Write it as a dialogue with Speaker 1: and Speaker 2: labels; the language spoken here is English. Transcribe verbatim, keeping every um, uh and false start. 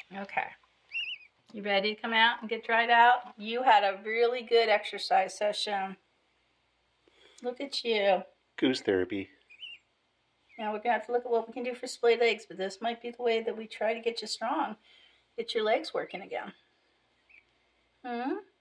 Speaker 1: Okay. You ready to come out and get dried out? You had a really good exercise session. Look at you.
Speaker 2: Goose therapy.
Speaker 1: Now we're going to have to look at what we can do for splay legs, but this might be the way that we try to get you strong. Get your legs working again. Hmm?